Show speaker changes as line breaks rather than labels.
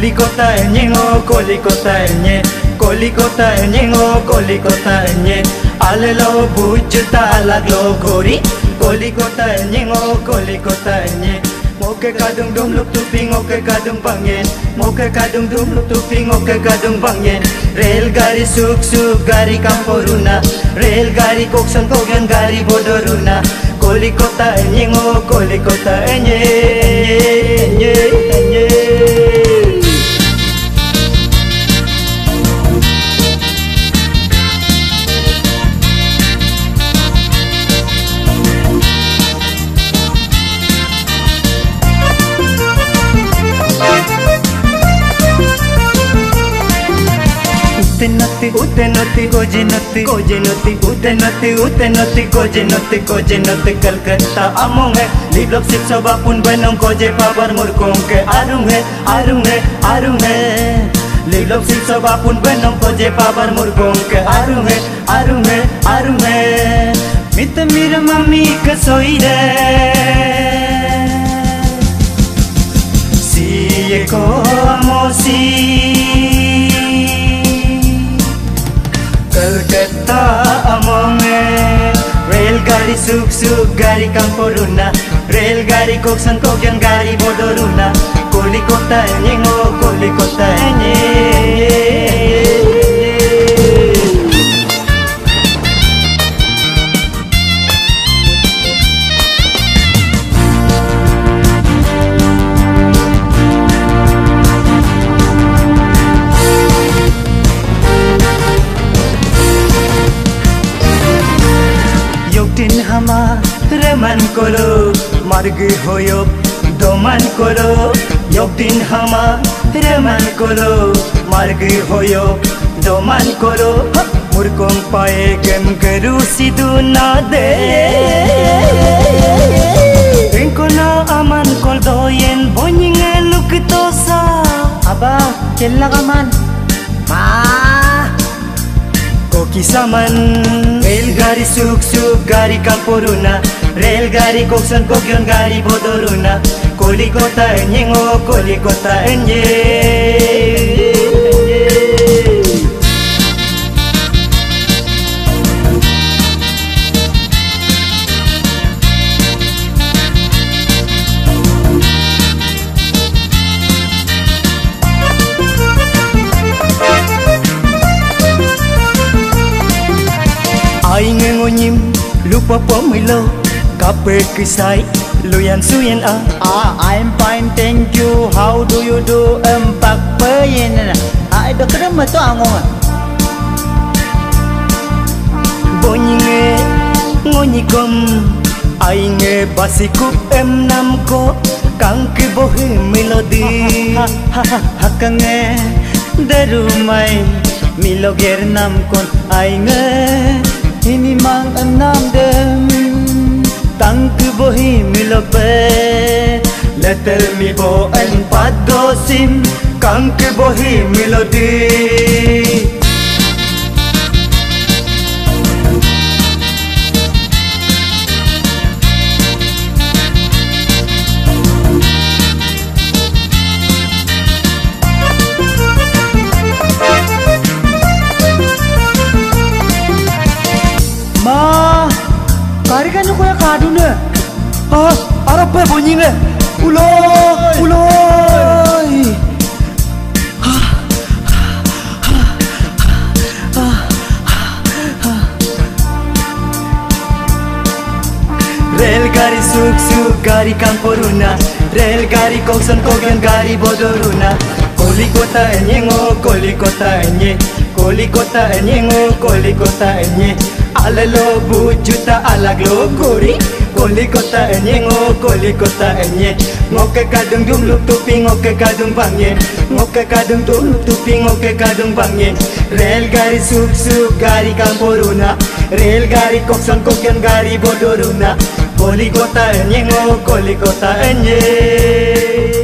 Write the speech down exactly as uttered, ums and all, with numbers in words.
Kolikotanya ngo kolikotanya Kolikotanya ngo kolikotanya Alelo bujuta laglo gori Kolikotanya ngo kolikotanya Moke kadung dum lup tupi ngoke kadung bangyen Moke kadung dum lup tupi ngoke kadung bangyen Railgari suk suk gari kamporuna Railgari koksan kogyan gari bodoruna Kolikotanya ngo kolikotanya Utenoti, utenoti, kojenoti, kojenoti, utenoti, utenoti, kojenoti, kojenoti, Kolkata among hai, liblok sip soba pun benong koje pabar murkong ke arung hai, arung hai, arung hai, liblok sip soba pun benong koje pabar murkong ke arung hai, arung hai, arung hai, mit mir mami kasoi re, siye ko amosi. Kolkata among Railgari suk suk gari kamporuna Railgari koksan kogyan gari bodoruna Kolikotanya ngo kolikotanya Din hama reman koro marg hoyo doman koro yok din hama reman koro marg hoyo doman koro murkong pae gem garu sidu na de enko na aman kol doyen bonyinge luktosa aba kella kaman ma Kisaman Railgari suk suk gari kamporuna Railgari koksan kogyon gari bodoruna Kolikotanya ngo kolikotanya Ai nghe ngô nhim lupa pomilo kape kisai luyan suyen a
ah I'm fine thank you how do you do empak peyen na ai do kena ma to angong
bonyinge ngoni kom ai nghe basikup em nam ko kang ki bohi melody
ha kange darumai miloger nam kon ai nge ini mang enam dem tang ke bohi milope
letel mi bo en padosim kang ke bohi melody
Karikan ko ya kadune.
Ah, arap pa bonyinge. Uloy, uloy. Railgari suk suk gari kamporuna Railgari koksan kogyan gari bodoruna Kolikotanya ngo kolikotanya Kolikotanya ngo kolikotanya Alelo bujuta alaglo gori Kolikotanya ngo kolikotanya Ngoke kadung dum lup tupi ngoke kadung bangyen Ngoke kadung dum lup tupi ngoke kadung bangyen Railgari suk suk gari kamporuna Railgari koksan kogyan gari bodoruna Kolikotanya ngo kolikotanya